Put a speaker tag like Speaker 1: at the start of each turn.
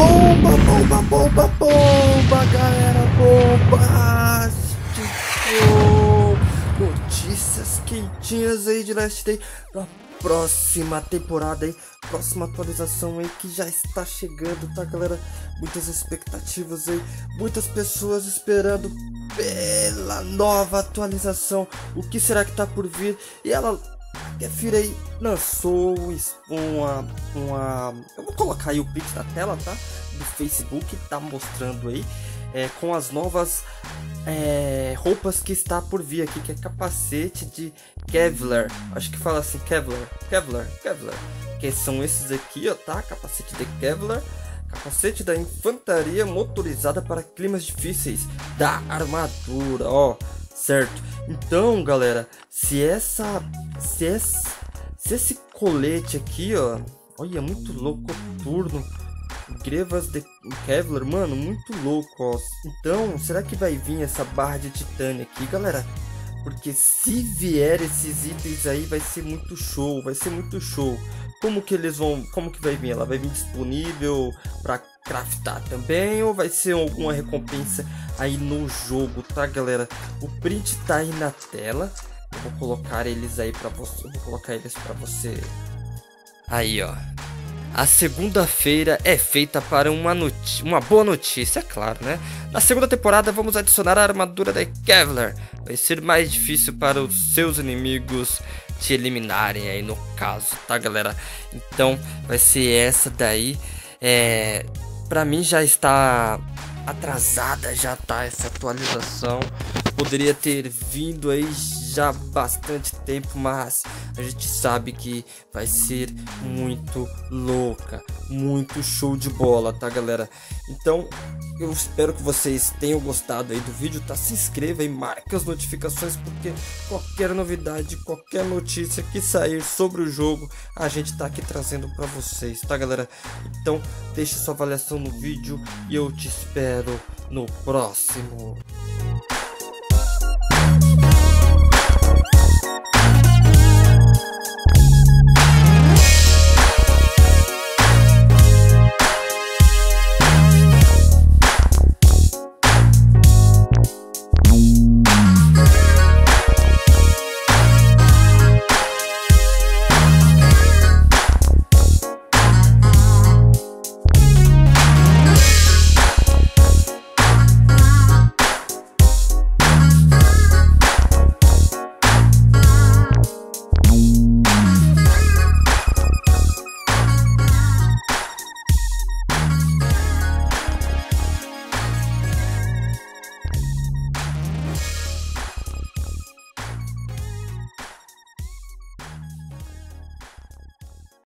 Speaker 1: Bomba, bomba, bomba, bomba, galera, bomba! Notícias quentinhas aí de Last Day na próxima temporada aí, próxima atualização aí que já está chegando, tá, galera? Muitas expectativas aí, muitas pessoas esperando pela nova atualização. O que será que tá por vir? E ela, Gefira aí, lançou uma... Eu vou colocar aí o pix na tela, tá? Do Facebook, tá mostrando aí com as novas roupas que está por vir aqui, que é capacete de Kevlar, acho que fala assim, Kevlar, que são esses aqui, ó, tá? Capacete de Kevlar, capacete da infantaria motorizada para climas difíceis da armadura, ó, certo? Então, galera, se esse colete aqui, ó, olha, muito louco, turno, grevas de Kevlar, mano, muito louco, ó. Então, será que vai vir essa barra de titânio aqui, galera? Porque se vier esses itens aí, vai ser muito show, Como que vai vir? Ela vai vir disponível para craftar também, ou vai ser alguma recompensa aí no jogo, tá, galera? O print tá aí na tela. Eu vou colocar eles aí para você. Aí, ó. A segunda-feira é feita para uma boa notícia, é claro, né? Na segunda temporada vamos adicionar a armadura da Kevlar. Vai ser mais difícil para os seus inimigos te eliminarem aí no caso, tá, galera? Então vai ser essa daí. Pra mim já está atrasada, já tá essa atualização. Poderia ter vindo aí já há bastante tempo, mas a gente sabe que vai ser muito louca, muito show de bola, tá, galera? Então eu espero que vocês tenham gostado aí do vídeo, tá? Se inscreva e marque as notificações, porque qualquer novidade, qualquer notícia que sair sobre o jogo, a gente tá aqui trazendo para vocês, tá, galera? Então deixe sua avaliação no vídeo e eu te espero no próximo.